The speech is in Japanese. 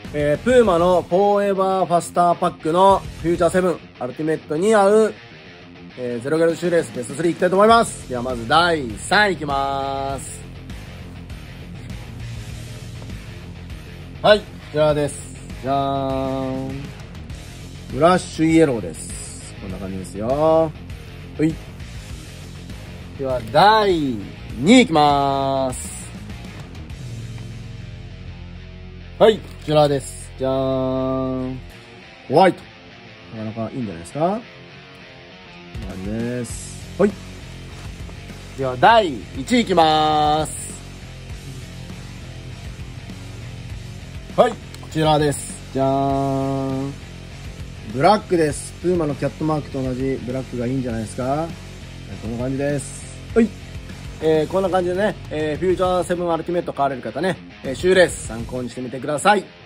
プーマのフォーエバーファスターパックのフューチャー7アルティメットに合う、ゼロギャルシューレースベスト3いきたいと思います。ではまず第3位いきます。はい、こちらです。じゃーん。ブラッシュイエローです。こんな感じですよ。はい。では第2位いきまーす。はい、こちらです。じゃーん。ホワイト。なかなかいいんじゃないですか。こんな感じです。はい。では、第1位いきまーす。はい、こちらです。じゃーん。ブラックです。プーマのキャットマークと同じブラックがいいんじゃないですか。はい、こんな感じです。はい。こんな感じでね、フューチャー7アルティメット買われる方ね、シューレース参考にしてみてください。